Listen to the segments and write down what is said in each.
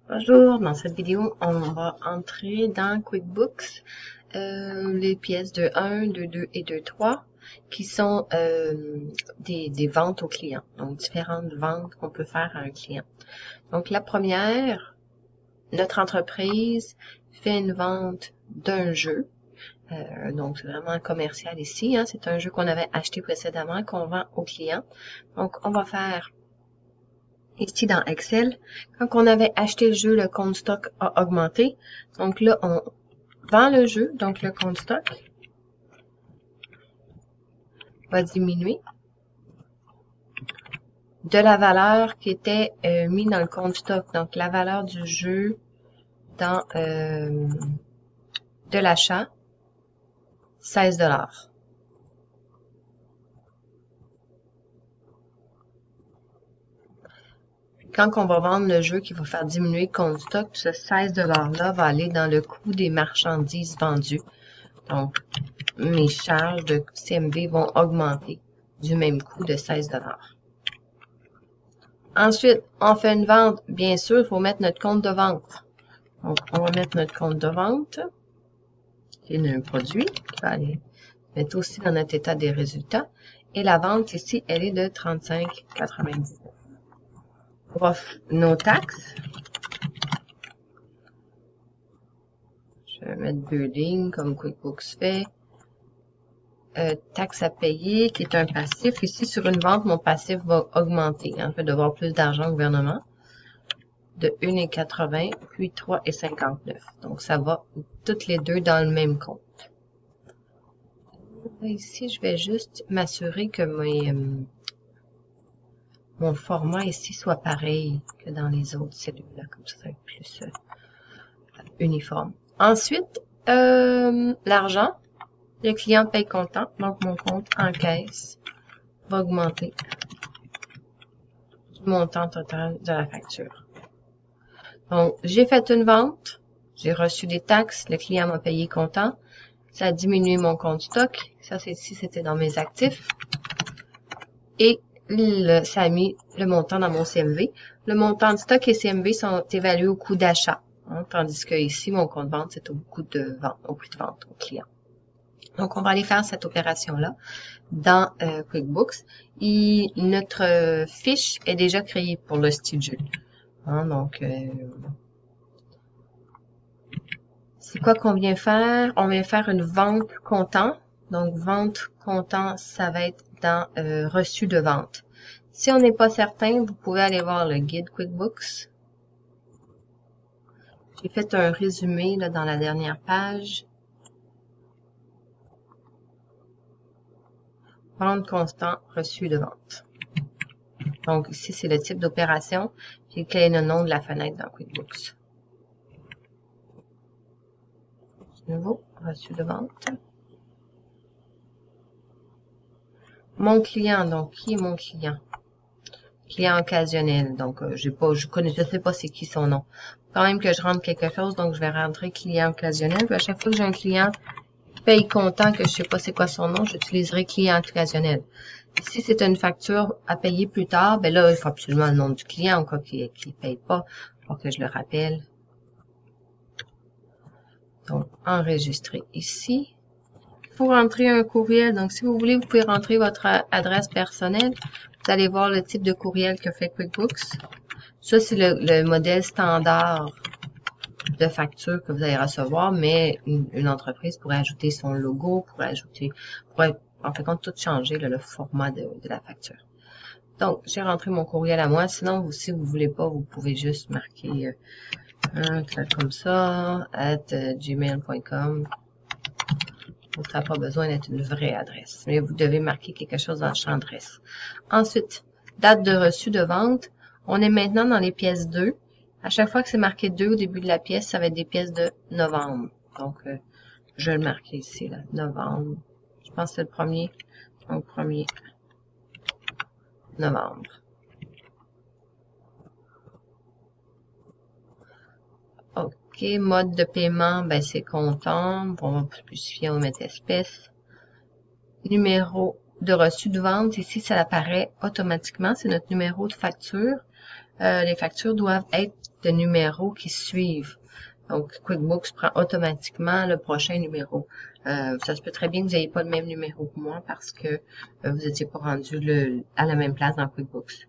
Bonjour, dans cette vidéo, on va entrer dans QuickBooks les pièces de 1, de 2 et de 3 qui sont des ventes aux clients, donc différentes ventes qu'on peut faire à un client. Donc la première, notre entreprise fait une vente d'un jeu, donc c'est vraiment commercial ici, hein, c'est un jeu qu'on avait acheté précédemment qu'on vend aux clients. Donc on va faire ici dans Excel, quand on avait acheté le jeu, le compte stock a augmenté. Donc là, on vend le jeu, donc le compte stock va diminuer de la valeur qui était mise dans le compte stock. Donc la valeur du jeu dans de l'achat, 16 $. Quand on va vendre le jeu qui va faire diminuer le compte stock, ce 16 $-là va aller dans le coût des marchandises vendues. Donc, mes charges de CMV vont augmenter du même coût de 16 $. Ensuite, on fait une vente. Bien sûr, il faut mettre notre compte de vente. Donc, on va mettre notre compte de vente, qui est un produit, qui va aller mettre aussi dans notre état des résultats. Et la vente ici, elle est de 35,99. On va nos taxes. Je vais mettre 2 lignes comme QuickBooks fait. Taxe à payer, qui est un passif. Ici, sur une vente, mon passif va augmenter. Hein. Je vais devoir plus d'argent au gouvernement. De 1,80 puis 3,59. Donc, ça va toutes les deux dans le même compte. Ici, je vais juste m'assurer que mon format ici soit pareil que dans les autres cellules. Là, comme ça, ça va être plus uniforme. Ensuite, l'argent. Le client paye comptant, donc mon compte en caisse va augmenter du montant total de la facture. Donc, j'ai fait une vente, j'ai reçu des taxes, le client m'a payé comptant, ça a diminué mon compte stock, ça c'est ici, c'était dans mes actifs, et ça a mis le montant dans mon CMV. Le montant de stock et CMV sont évalués au coût d'achat, hein, tandis que ici, mon compte vente, c'est au coût de vente, au prix de vente au client. Donc, on va aller faire cette opération-là dans QuickBooks. Et notre fiche est déjà créée pour le style jeu. Hein, donc, c'est quoi qu'on vient faire? On vient faire une vente comptant. Donc, vente comptant, ça va être dans reçu de vente. Si on n'est pas certain, vous pouvez aller voir le guide QuickBooks. J'ai fait un résumé là, dans la dernière page. Vente constant, reçu de vente. Donc, ici, c'est le type d'opération. Puis, quel est le nom de la fenêtre dans QuickBooks. De nouveau, reçu de vente. Mon client, donc, qui est mon client? Client occasionnel. Donc, je sais pas c'est qui son nom. Quand même que je rentre quelque chose, donc je vais rentrer client occasionnel. Puis à chaque fois que j'ai un client paye comptant que je sais pas c'est quoi son nom, j'utiliserai client occasionnel. Si c'est une facture à payer plus tard, ben là, il faut absolument le nom du client, ou quoi qu'il paye pas, pour que je le rappelle. Donc, enregistrer ici. Il faut rentrer un courriel. Donc, si vous voulez, vous pouvez rentrer votre adresse personnelle. Vous allez voir le type de courriel que fait QuickBooks. Ça, c'est le modèle standard de facture que vous allez recevoir, mais une entreprise pourrait ajouter son logo, pourrait en fait compte tout changer là, le format de la facture. Donc, j'ai rentré mon courriel à moi. Sinon, si vous voulez pas, vous pouvez juste marquer comme ça, @gmail.com. Ça n'a pas besoin d'être une vraie adresse, mais vous devez marquer quelque chose dans le champ adresse. Ensuite, date de reçu de vente. On est maintenant dans les pièces 2. À chaque fois que c'est marqué 2 au début de la pièce, ça va être des pièces de novembre. Donc, je vais le marquer ici, là, novembre. Je pense que c'est le premier. Donc, 1er novembre. OK, mode de paiement, ben c'est comptant. On va spécifier, on va mettre espèce. Numéro de reçu de vente, ici, ça apparaît automatiquement. C'est notre numéro de facture. les factures doivent être de numéros qui suivent. Donc, QuickBooks prend automatiquement le prochain numéro. Ça se peut très bien que vous n'ayez pas le même numéro que moi parce que vous n'étiez pas rendu à la même place dans QuickBooks.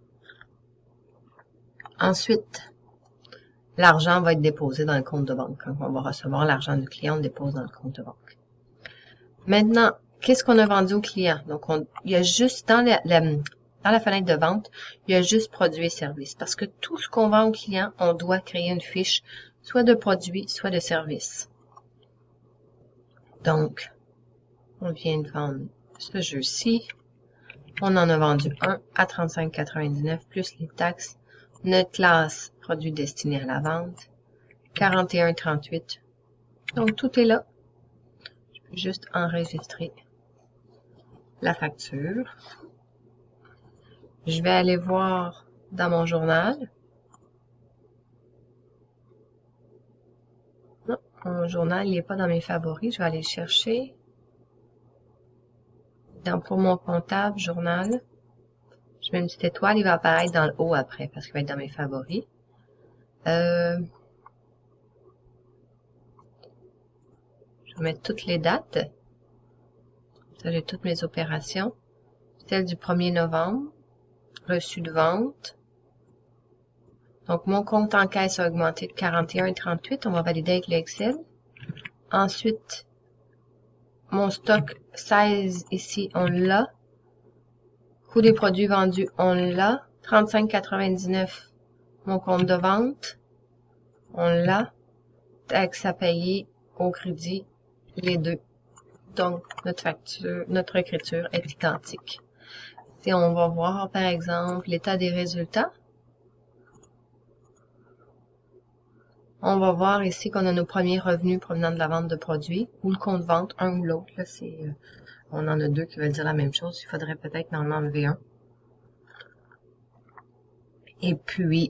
Ensuite, l'argent va être déposé dans le compte de banque. Quand on va recevoir l'argent du client, on le dépose dans le compte de banque. Maintenant, qu'est-ce qu'on a vendu au client? Donc, il y a juste dans la fenêtre de vente, il y a juste produits et services. Parce que tout ce qu'on vend au client, on doit créer une fiche, soit de produits, soit de services. Donc, on vient de vendre ce jeu-ci. On en a vendu un à 35,99 plus les taxes. Notre classe produit destiné à la vente, 41,38. Donc, tout est là. Je peux juste enregistrer la facture. Je vais aller voir dans mon journal. Non, mon journal, il n'est pas dans mes favoris. Je vais aller le chercher. Pour mon comptable, journal, je mets une petite étoile. Il va apparaître dans le haut après parce qu'il va être dans mes favoris. Je vais mettre toutes les dates. Ça, j'ai toutes mes opérations. Celle du 1er novembre. Reçu de vente. Donc, mon compte en caisse a augmenté de 41,38. On va valider avec l'Excel. Ensuite, mon stock 16 ici, on l'a. Coût des produits vendus, on l'a. 35,99, mon compte de vente, on l'a. Taxes à payer au crédit, les deux. Donc, notre facture, notre écriture est identique. Si on va voir, par exemple, l'état des résultats, on va voir ici qu'on a nos premiers revenus provenant de la vente de produits, ou le compte vente, un ou l'autre. Là, on en a deux qui veulent dire la même chose. Il faudrait peut-être en enlever un. Et puis,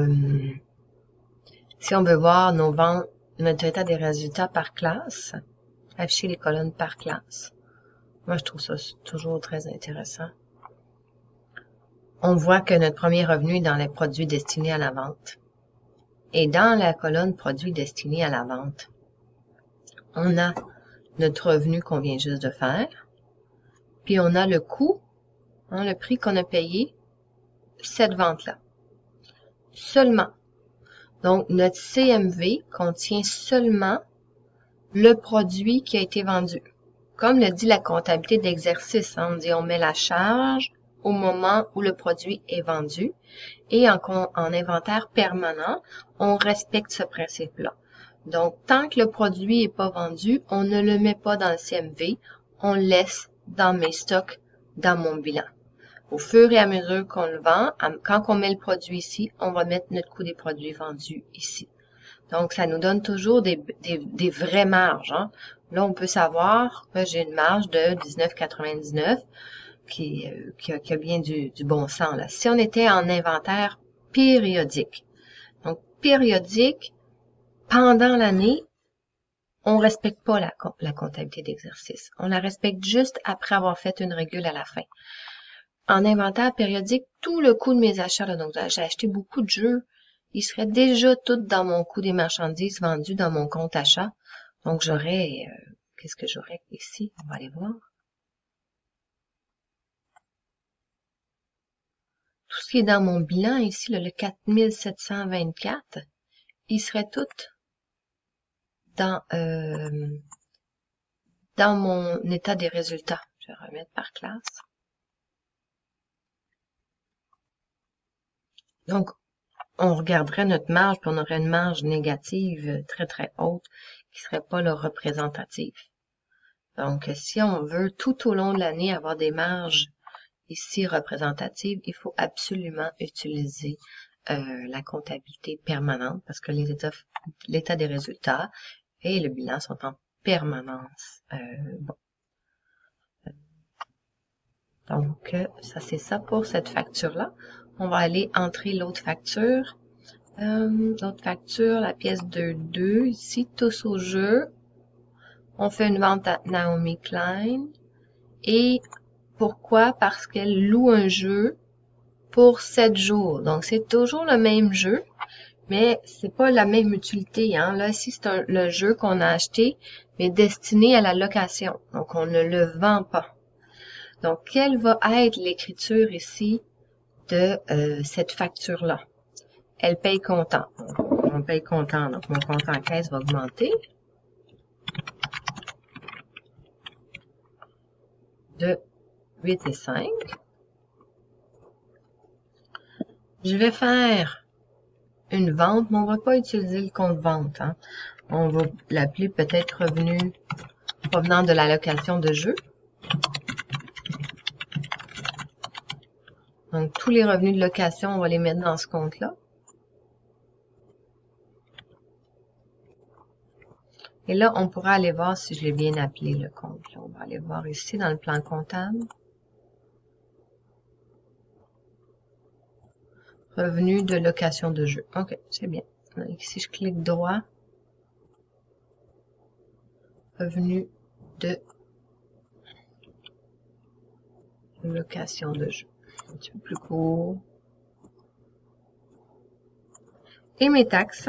si on veut voir nos ventes, notre état des résultats par classe, afficher les colonnes par classe. Moi, je trouve ça toujours très intéressant. On voit que notre premier revenu est dans les produits destinés à la vente. Et dans la colonne produits destinés à la vente, on a notre revenu qu'on vient juste de faire. Puis on a le coût, le prix qu'on a payé cette vente-là. Seulement. Donc, notre CMV contient seulement le produit qui a été vendu. Comme le dit la comptabilité d'exercice, on dit on met la charge au moment où le produit est vendu. Et en inventaire permanent, on respecte ce principe-là. Donc, tant que le produit n'est pas vendu, on ne le met pas dans le CMV, on le laisse dans mes stocks, dans mon bilan. Au fur et à mesure qu'on le vend, quand on met le produit ici, on va mettre notre coût des produits vendus ici. Donc, ça nous donne toujours des vraies marges. Hein. Là, on peut savoir que j'ai une marge de 19,99 qui a bien du bon sens. Là. Si on était en inventaire périodique, donc périodique, pendant l'année, on ne respecte pas la comptabilité d'exercice. On la respecte juste après avoir fait une régule à la fin. En inventaire périodique, tout le coût de mes achats, là, donc j'ai acheté beaucoup de jeux, ils seraient déjà tous dans mon coût des marchandises vendues dans mon compte achat. Donc j'aurais, qu'est-ce que j'aurais ici? On va aller voir. Tout ce qui est dans mon bilan ici, là, le 4724, ils seraient tous dans mon état des résultats. Je vais remettre par classe. Donc, on regarderait notre marge, puis on aurait une marge négative très, très haute, qui serait pas le représentative. Donc, si on veut tout au long de l'année avoir des marges ici représentatives, il faut absolument utiliser la comptabilité permanente, parce que l'état des résultats et le bilan sont en permanence. Bon. Donc, ça c'est ça pour cette facture-là. On va aller entrer l'autre facture. L'autre facture, la pièce 2.2, ici, tous au jeu. On fait une vente à Naomi Klein. Et pourquoi? Parce qu'elle loue un jeu pour 7 jours. Donc, c'est toujours le même jeu, mais c'est pas la même utilité. Hein. Là, ici, c'est le jeu qu'on a acheté, mais destiné à la location. Donc, on ne le vend pas. Donc, quelle va être l'écriture ici de cette facture-là? Elle paye comptant. On paye comptant, donc mon compte en caisse va augmenter de 8,5. Je vais faire une vente, mais on ne va pas utiliser le compte vente. Hein. On va l'appeler peut-être revenu provenant de la location de jeu. Donc, tous les revenus de location, on va les mettre dans ce compte-là. Et là, on pourra aller voir si je l'ai bien appelé, le compte. On va aller voir ici dans le plan comptable. Revenu de location de jeu. OK, c'est bien. Donc, ici, je clique droit. Revenu de location de jeu. Un petit peu plus court. Et mes taxes.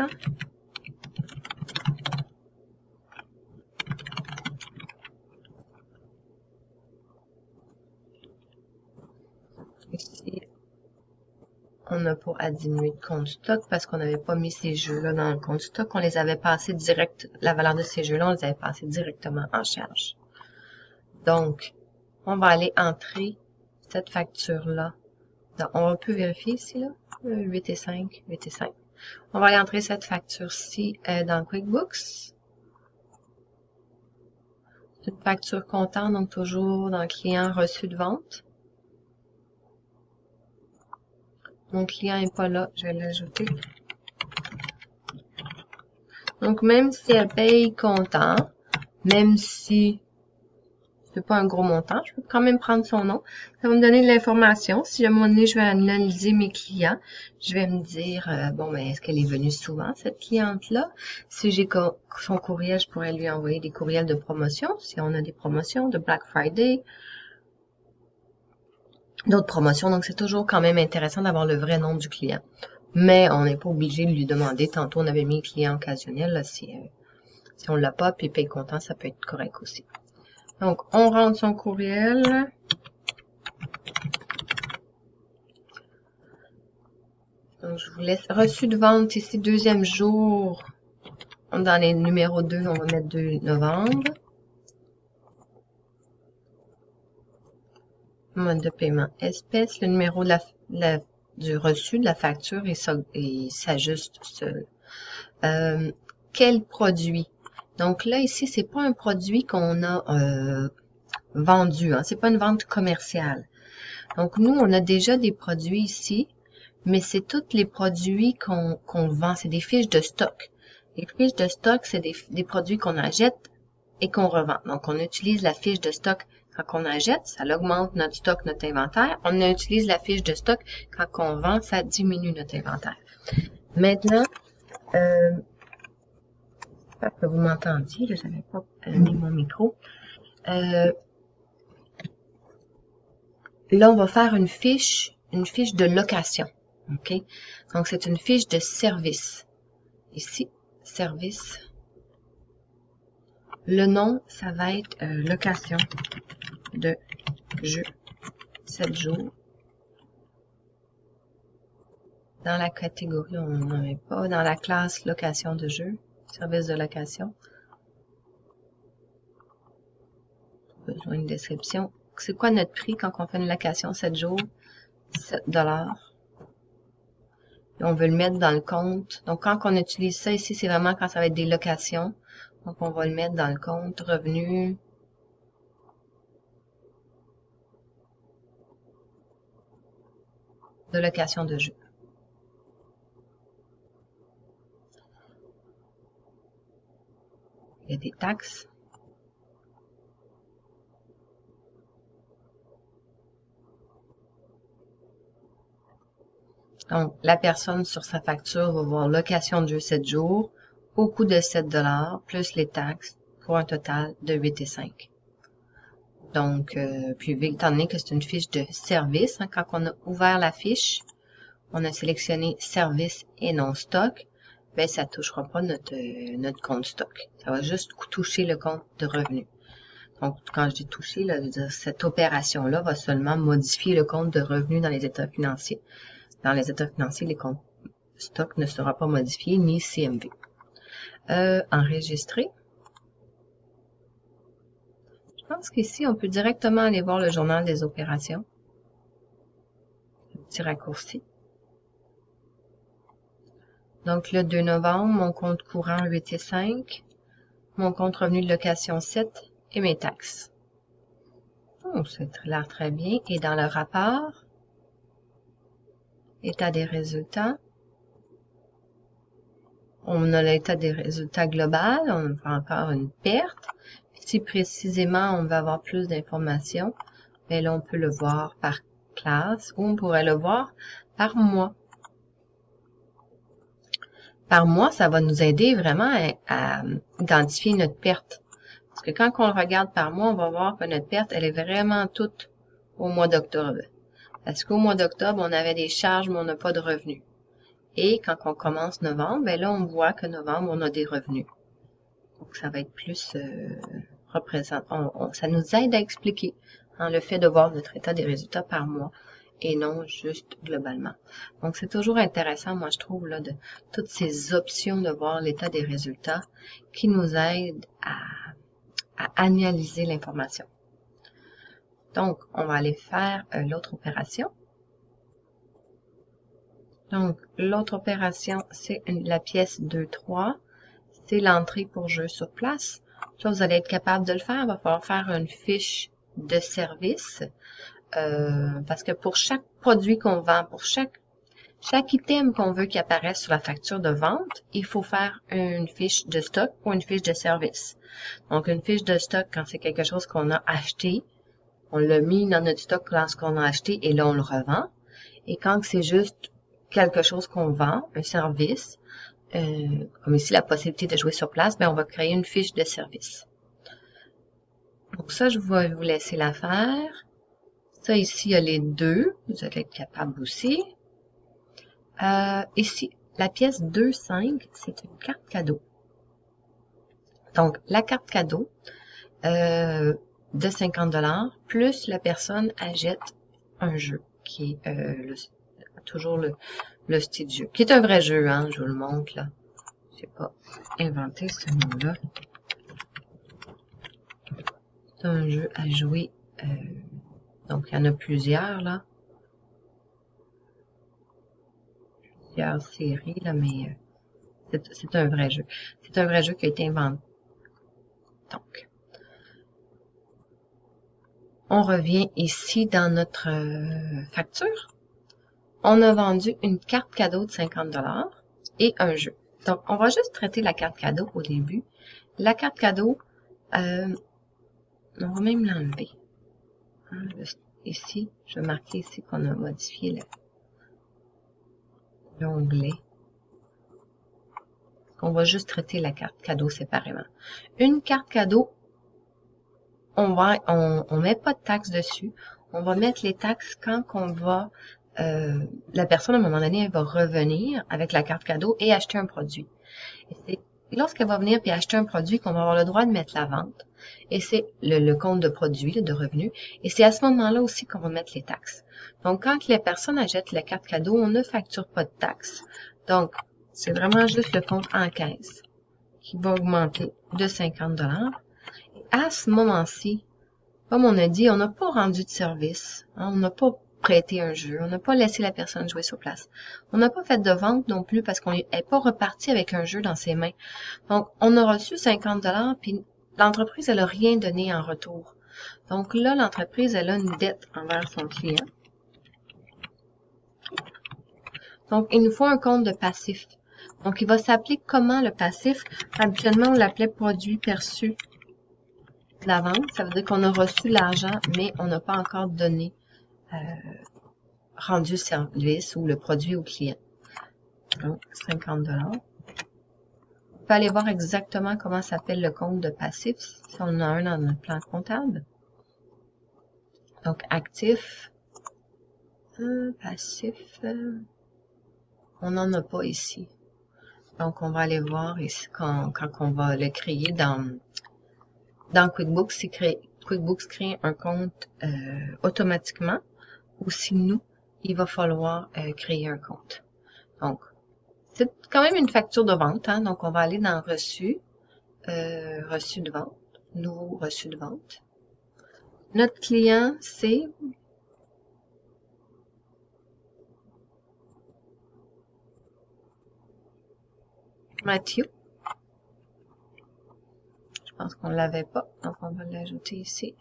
Ici, on n'a pas à diminuer de compte stock parce qu'on n'avait pas mis ces jeux-là dans le compte stock. On les avait passés direct, la valeur de ces jeux-là, on les avait passés directement en charge. Donc, on va aller entrer cette facture-là. On peut vérifier ici, là, 8,5, 8,5. On va aller entrer cette facture-ci dans QuickBooks. C'est une facture comptant, donc toujours dans client reçu de vente. Mon client n'est pas là, je vais l'ajouter. Donc, même si elle paye comptant, même si c'est pas un gros montant, je peux quand même prendre son nom. Ça va me donner de l'information. Si à un moment donné, je vais analyser mes clients, je vais me dire, bon, ben, est-ce qu'elle est venue souvent, cette cliente-là? Si j'ai son courriel, je pourrais lui envoyer des courriels de promotion, si on a des promotions de Black Friday, d'autres promotions. Donc, c'est toujours quand même intéressant d'avoir le vrai nom du client. Mais on n'est pas obligé de lui demander. Tantôt, on avait mis client occasionnel. Là, si on l'a pas, puis paye comptant, ça peut être correct aussi. Donc, on rentre son courriel. Donc, je vous laisse reçu de vente ici, deuxième jour. Dans les numéros 2, on va mettre 2 novembre. Mode de paiement espèce. Le numéro du reçu de la facture, il s'ajuste seul. Quel produit? Donc là, ici, c'est pas un produit qu'on a vendu. Hein, c'est pas une vente commerciale. Donc, nous, on a déjà des produits ici, mais c'est tous les produits qu'on vend. C'est des fiches de stock. Les fiches de stock, c'est des produits qu'on achète et qu'on revend. Donc, on utilise la fiche de stock quand on achète, ça augmente notre stock, notre inventaire. On utilise la fiche de stock quand on vend, ça diminue notre inventaire. Maintenant, j'espère que vous m'entendiez, je n'avais pas mis mon micro. Là, on va faire une fiche de location. OK? Donc, c'est une fiche de service. Ici, service. Le nom, ça va être location de jeu 7 jours. Dans la catégorie, on n'en met pas. Dans la classe location de jeu, service de location. Besoin de description. C'est quoi notre prix quand on fait une location 7 jours? 7 $. Et on veut le mettre dans le compte. Donc, quand on utilise ça ici, c'est vraiment quand ça va être des locations. Donc, on va le mettre dans le compte revenu. De location de jeu. Il y a des taxes. Donc, la personne sur sa facture va voir location de jeu 7 jours au coût de 7 $ plus les taxes pour un total de 8,5. Donc, puis étant donné que c'est une fiche de service, hein, quand on a ouvert la fiche, on a sélectionné service et non stock, ben ça ne touchera pas notre compte stock. Ça va juste toucher le compte de revenus. Donc, quand je dis toucher, là, cette opération-là va seulement modifier le compte de revenus dans les états financiers. Dans les états financiers, les comptes stock ne sera pas modifié, ni CMV. Enregistrer. Je pense qu'ici, on peut directement aller voir le journal des opérations. Un petit raccourci. Donc, le 2 novembre, mon compte courant 8 et 5, mon compte revenu de location 7 et mes taxes. Oh, ça a l'air très bien. Et dans le rapport, état des résultats, on a l'état des résultats global, on a encore une perte. Si précisément on veut avoir plus d'informations, mais là on peut le voir par classe ou on pourrait le voir par mois. Par mois, ça va nous aider vraiment à identifier notre perte. Parce que quand on le regarde par mois, on va voir que notre perte, elle est vraiment toute au mois d'octobre. Parce qu'au mois d'octobre, on avait des charges, mais on n'a pas de revenus. Et quand on commence novembre, ben là, on voit que novembre, on a des revenus. Donc, ça va être plus représentant. Ça nous aide à expliquer le fait de voir notre état des résultats par mois et non juste globalement. Donc, c'est toujours intéressant, moi, je trouve, là, de toutes ces options de voir l'état des résultats qui nous aident à analyser l'information. Donc, on va aller faire l'autre opération. Donc, l'autre opération, c'est la pièce 2.3. C'est l'entrée pour jeu sur place. Ça, vous allez être capable de le faire. Il va falloir faire une fiche de service. Parce que pour chaque produit qu'on vend, pour chaque item qu'on veut qu'il apparaisse sur la facture de vente, il faut faire une fiche de stock ou une fiche de service. Donc, une fiche de stock, quand c'est quelque chose qu'on a acheté, on l'a mis dans notre stock lorsqu'on a acheté et là, on le revend. Et quand c'est juste quelque chose qu'on vend, un service, comme ici la possibilité de jouer sur place, ben on va créer une fiche de service. Donc ça, je vais vous laisser la faire. Ça, ici, il y a les deux. Vous allez être capable aussi. Ici, la pièce 2.5, c'est une carte cadeau. Donc, la carte cadeau de 50$, plus la personne achète un jeu, qui est toujours le style de jeu, qui est un vrai jeu, hein, je vous le montre, là. Je n'ai pas inventé ce nom-là. C'est un jeu à jouer, donc il y en a plusieurs, là. Plusieurs séries, là, mais c'est un vrai jeu. C'est un vrai jeu qui a été inventé. Donc, on revient ici dans notre facture. On a vendu une carte cadeau de 50$ et un jeu. Donc, on va juste traiter la carte cadeau au début. La carte cadeau, on va même l'enlever. Ici, je vais marquer ici qu'on a modifié l'onglet. On va juste traiter la carte cadeau séparément. Une carte cadeau, on met pas de taxes dessus. On va mettre les taxes quand on va... la personne, à un moment donné, elle va revenir avec la carte cadeau et acheter un produit. Et c'est lorsqu'elle va venir puis acheter un produit qu'on va avoir le droit de mettre la vente. Et c'est le compte de produit, de revenus. Et c'est à ce moment-là aussi qu'on va mettre les taxes. Donc, quand les personnes achètent la carte cadeau, on ne facture pas de taxes. Donc, c'est vraiment juste le compte en caisse qui va augmenter de 50$. Et à ce moment-ci, comme on a dit, on n'a pas rendu de service. Hein, on n'a pas prêté un jeu. On n'a pas laissé la personne jouer sur place. On n'a pas fait de vente non plus parce qu'on n'est pas reparti avec un jeu dans ses mains. Donc, on a reçu 50$, puis l'entreprise, elle n'a rien donné en retour. Donc là, l'entreprise, elle a une dette envers son client. Donc, il nous faut un compte de passif. Donc, il va s'appeler comment le passif? Habituellement, on l'appelait produit perçu de la vente. Ça veut dire qu'on a reçu l'argent, mais on n'a pas encore donné rendu service ou le produit au client. Donc, 50$. On peut aller voir exactement comment s'appelle le compte de passif, si on en a un dans notre plan comptable. Donc, actif, passif, on n'en a pas ici. Donc, on va aller voir ici quand on va le créer dans QuickBooks. QuickBooks crée un compte automatiquement, ou si nous, il va falloir créer un compte. Donc, c'est quand même une facture de vente, hein? Donc, on va aller dans reçu, reçu de vente, nouveau reçu de vente. Notre client, c'est Mathieu. Je pense qu'on ne l'avait pas, donc on va l'ajouter ici.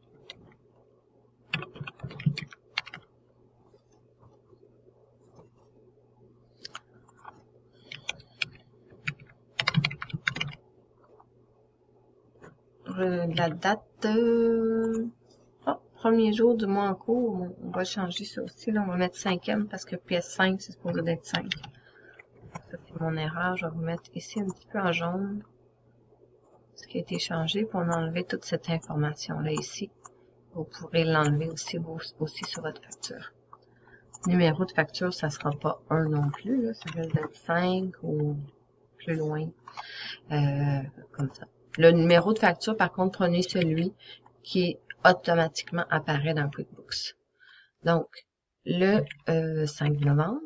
La date, premier jour du mois en cours, on va changer ça aussi. Là, on va mettre 5e parce que pièce 5, c'est supposé d'être 5. Ça, c'est mon erreur. Je vais vous mettre ici un petit peu en jaune ce qui a été changé pour enlever toute cette information-là ici. Vous pourrez l'enlever aussi sur votre facture. Numéro de facture, ça sera pas 1 non plus. Là. Ça risque d'être 5 ou plus loin. Comme ça. Le numéro de facture, par contre, prenez celui qui automatiquement apparaît dans QuickBooks. Donc, le 5 novembre,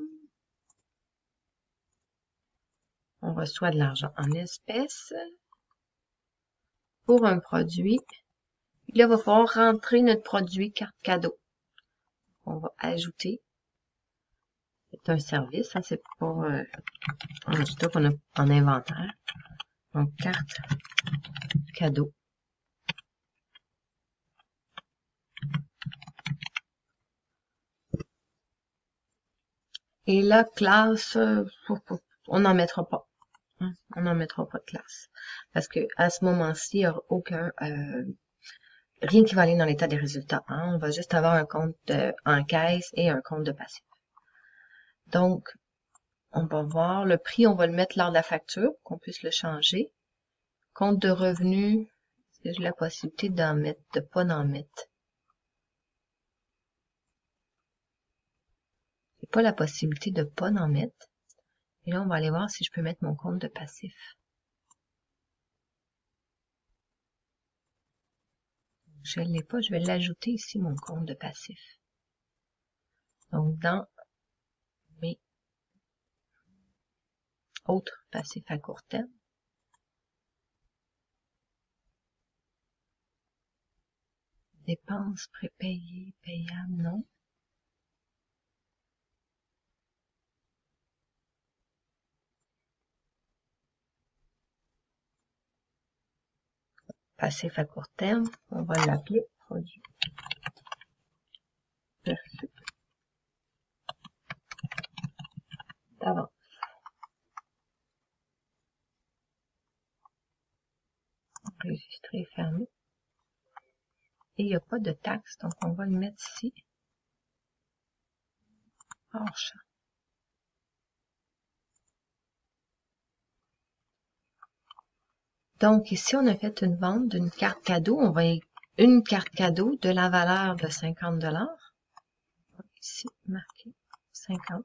on reçoit de l'argent en espèces pour un produit. Là, il va falloir rentrer notre produit carte cadeau. On va ajouter. C'est un service, hein, c'est pas un résultat qu'on a en inventaire. Donc, carte cadeau. Et la classe, on n'en mettra pas. Hein, on n'en mettra pas de classe. Parce que à ce moment-ci, il n'y aura aucun rien qui va aller dans l'état des résultats. Hein. On va juste avoir un compte en caisse et un compte de passif. Donc, on va voir le prix, on va le mettre lors de la facture, qu'on puisse le changer. Compte de revenus, est-ce que j'ai la possibilité d'en mettre, de pas d'en mettre? J'ai pas la possibilité de pas d'en mettre. Et là, on va aller voir si je peux mettre mon compte de passif. Je ne l'ai pas, je vais l'ajouter ici, mon compte de passif. Donc, dans mes autres passifs à court terme, dépenses prépayées, payables, non. Passif à court terme, on va l'appeler produit perçu d'avance. Enregistrer, fermer. Et il n'y a pas de taxe, donc on va le mettre ici. Hors champ. Donc ici, on a fait une vente d'une carte cadeau. On va une carte cadeau de la valeur de 50 $. Ici, marqué 50.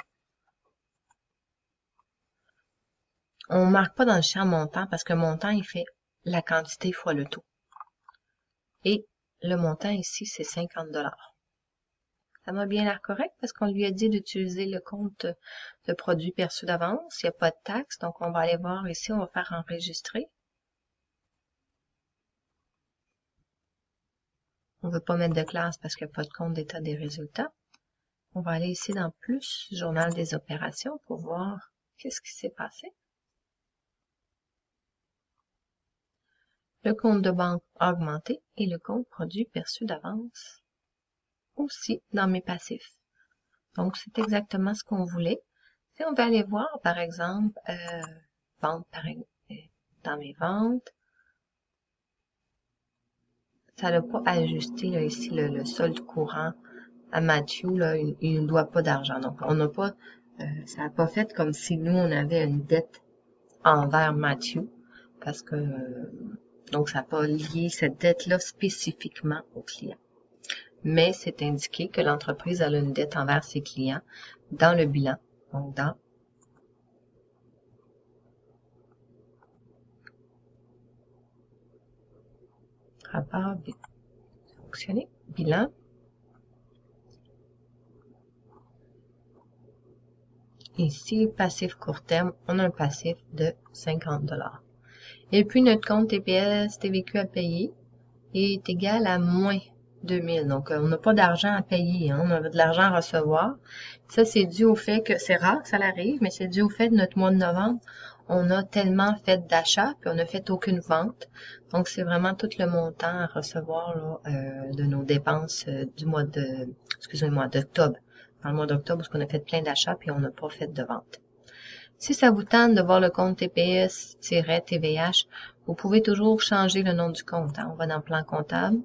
On ne marque pas dans le champ montant parce que montant, il fait la quantité fois le taux. Et le montant ici, c'est 50 $. Ça m'a bien l'air correct parce qu'on lui a dit d'utiliser le compte de produit perçu d'avance. Il n'y a pas de taxe, donc on va aller voir ici, on va faire enregistrer. On ne veut pas mettre de classe parce qu'il n'y a pas de compte d'état des résultats. On va aller ici dans plus, journal des opérations pour voir qu'est-ce qui s'est passé. Le compte de banque a augmenté et le compte produit perçu d'avance aussi dans mes passifs. Donc, c'est exactement ce qu'on voulait. Si on va aller voir, par exemple, vente dans mes ventes, ça n'a pas ajusté là, ici le solde courant à Mathieu, là, il ne doit pas d'argent. Donc, on n'a pas, ça n'a pas fait comme si nous, on avait une dette envers Mathieu, parce que, donc, ça n'a pas lié cette dette-là spécifiquement au client. mais c'est indiqué que l'entreprise a une dette envers ses clients dans le bilan. Donc, dans rapport fonctionner, bilan. Ici, passif court terme, on a un passif de 50 $. Et puis, notre compte TPS TVQ à payer est égal à moins 2000. Donc, on n'a pas d'argent à payer, hein, on a de l'argent à recevoir. Ça, c'est dû au fait que, c'est rare que ça l'arrive, mais c'est dû au fait de notre mois de novembre, on a tellement fait d'achats, puis on n'a fait aucune vente. Donc, c'est vraiment tout le montant à recevoir là, de nos dépenses du mois de, excusez-moi, d'octobre. Dans le mois d'octobre, parce qu'on a fait plein d'achats, puis on n'a pas fait de vente. Si ça vous tente de voir le compte TPS-TVH, vous pouvez toujours changer le nom du compte. Hein. On va dans plan comptable.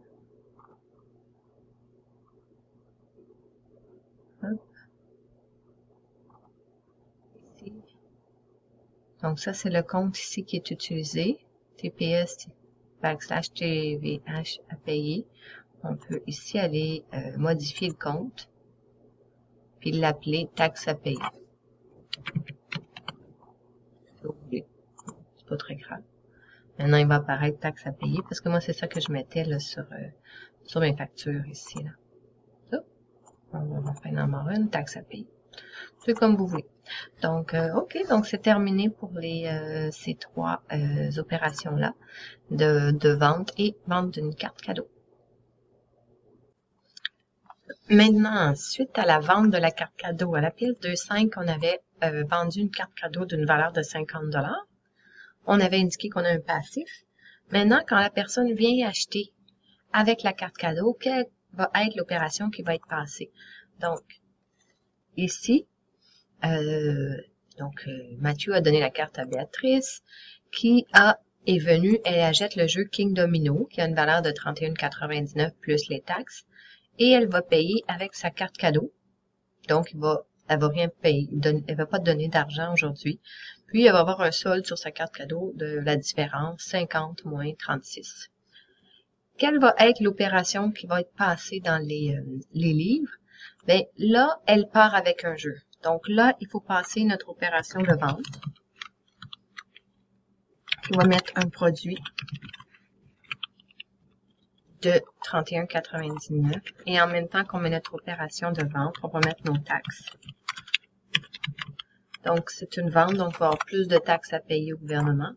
Ici. Donc ça, c'est le compte ici qui est utilisé. TPS/TVH à payer. On peut ici aller modifier le compte, puis l'appeler taxe à payer. C'est pas très grave. Maintenant, il va apparaître taxe à payer, parce que moi, c'est ça que je mettais là, sur mes factures ici. Là. Ça. On va faire une taxe à payer. C'est comme vous voulez. Donc, OK, donc c'est terminé pour ces trois opérations-là de vente et vente d'une carte cadeau. Maintenant, suite à la vente de la carte cadeau, à la pièce 2,5, on avait vendu une carte cadeau d'une valeur de 50 $. On avait indiqué qu'on a un passif. Maintenant, quand la personne vient acheter avec la carte cadeau, quelle va être l'opération qui va être passée? Donc, ici, Mathieu a donné la carte à Béatrice, qui est venue, elle achète le jeu King Domino, qui a une valeur de 31,99 plus les taxes, et elle va payer avec sa carte cadeau. Donc, elle va rien payer, elle va pas donner d'argent aujourd'hui. Puis, elle va avoir un solde sur sa carte cadeau de la différence, 50 moins 36. Quelle va être l'opération qui va être passée dans les livres? Ben, là, elle part avec un jeu. Donc là, il faut passer notre opération de vente. On va mettre un produit de 31,99 et en même temps qu'on met notre opération de vente, on va mettre nos taxes. Donc, c'est une vente, donc il va y avoir plus de taxes à payer au gouvernement.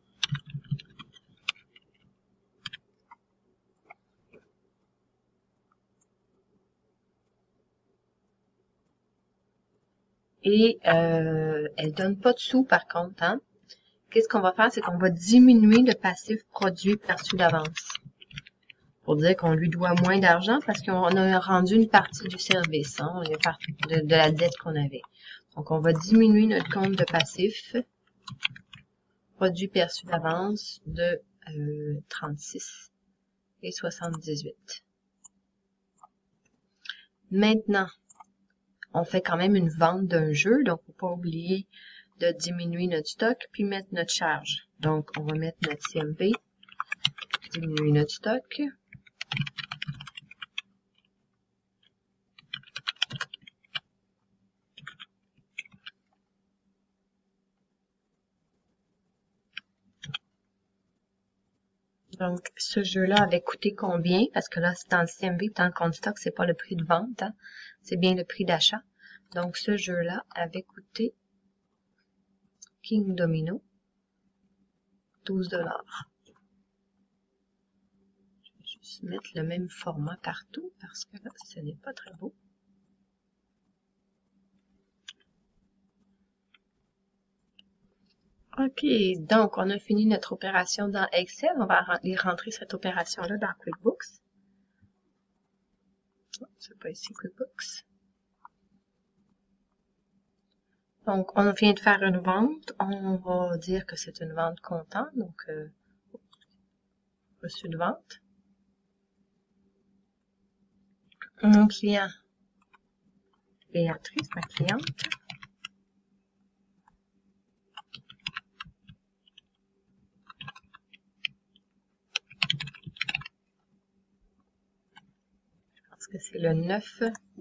Et elle donne pas de sous par contre. Hein? Qu'est-ce qu'on va faire? C'est qu'on va diminuer le passif produit perçu d'avance. Pour dire qu'on lui doit moins d'argent parce qu'on a rendu une partie du service, hein, une partie de la dette qu'on avait. Donc, on va diminuer notre compte de passif, produit perçu d'avance de 36 et 78. Maintenant, on fait quand même une vente d'un jeu, donc il ne faut pas oublier de diminuer notre stock puis mettre notre charge. Donc, on va mettre notre CMP, diminuer notre stock. Donc, ce jeu-là avait coûté combien? Parce que là, c'est dans le CMV, dans le compte stock, c'est pas le prix de vente, hein? C'est bien le prix d'achat. Donc, ce jeu-là avait coûté King Domino, 12 $. Je vais juste mettre le même format partout parce que là, ce n'est pas très beau. OK, donc on a fini notre opération dans Excel. On va aller rentrer cette opération-là dans QuickBooks. C'est pas ici QuickBooks. Donc, on vient de faire une vente. On va dire que c'est une vente comptant. Donc, reçu de vente. Mon client, Béatrice, ma cliente. que c'est le 9.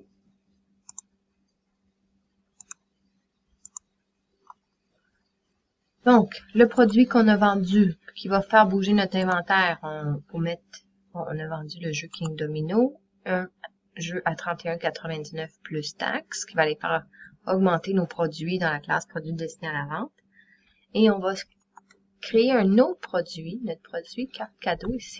Donc, le produit qu'on a vendu, qui va faire bouger notre inventaire, on a vendu le jeu King Domino, un jeu à 31,99 plus taxes, qui va aller faire augmenter nos produits dans la classe produits destinés à la vente. Et on va créer un autre produit, notre produit carte cadeau ici.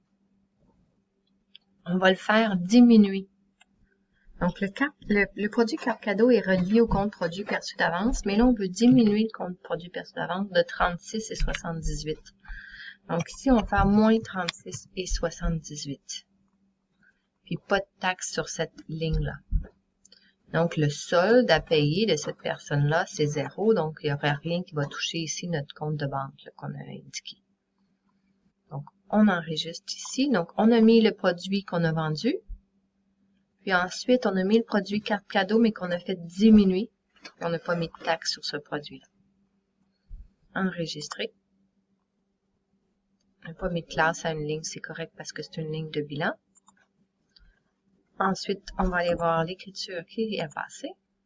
On va le faire diminuer. Donc, le produit carte cadeau est relié au compte produit perçu d'avance, mais là, on veut diminuer le compte produit perçu d'avance de 36,78. Donc, ici, on va faire moins 36,78. Puis, pas de taxe sur cette ligne-là. Donc, le solde à payer de cette personne-là, c'est 0. Donc, il n'y aurait rien qui va toucher ici notre compte de banque qu'on a indiqué. Donc, on enregistre ici. Donc, on a mis le produit qu'on a vendu. Puis ensuite, on a mis le produit carte cadeau, mais qu'on a fait diminuer. On n'a pas mis de taxe sur ce produit-là. Enregistrer. On n'a pas mis de classe à une ligne, c'est correct parce que c'est une ligne de bilan. Ensuite, on va aller voir l'écriture qui est passée.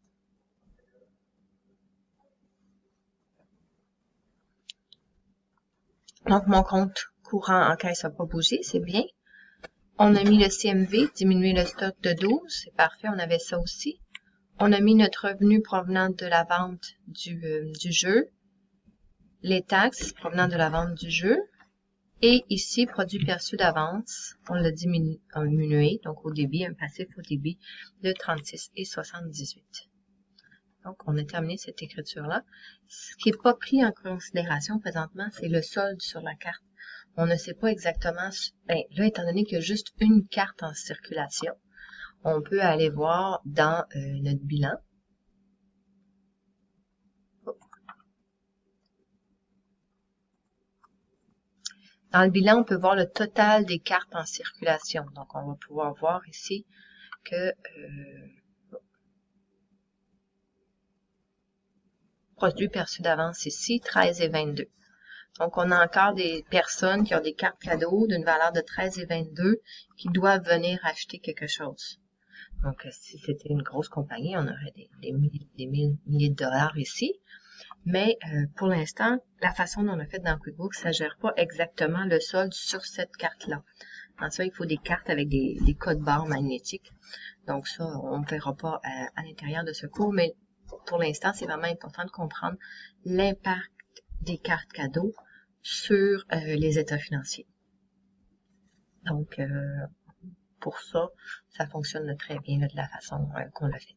Donc, mon compte courant en caisse n'a pas bougé, c'est bien. On a mis le CMV, diminuer le stock de 12, c'est parfait, on avait ça aussi. On a mis notre revenu provenant de la vente du jeu, les taxes provenant de la vente du jeu, et ici, produit perçu d'avance, on l'a diminué, donc au débit, un passif au débit de 36,78. Donc, on a terminé cette écriture-là. Ce qui n'est pas pris en considération présentement, c'est le solde sur la carte. On ne sait pas exactement, là, étant donné qu'il y a juste une carte en circulation, on peut aller voir dans notre bilan. Dans le bilan, on peut voir le total des cartes en circulation. Donc, on va pouvoir voir ici que produit perçu d'avance ici, 13,22. Donc, on a encore des personnes qui ont des cartes cadeaux d'une valeur de 13,22 qui doivent venir acheter quelque chose. Donc, si c'était une grosse compagnie, on aurait des milliers de dollars ici. Mais pour l'instant, la façon dont on a fait dans QuickBooks, ça ne gère pas exactement le solde sur cette carte-là. En ça, il faut des cartes avec des codes barres magnétiques. Donc, ça, on ne verra pas à l'intérieur de ce cours, mais pour l'instant, c'est vraiment important de comprendre l'impact des cartes cadeaux sur les états financiers. Donc, pour ça, ça fonctionne très bien là, de la façon qu'on l'a fait.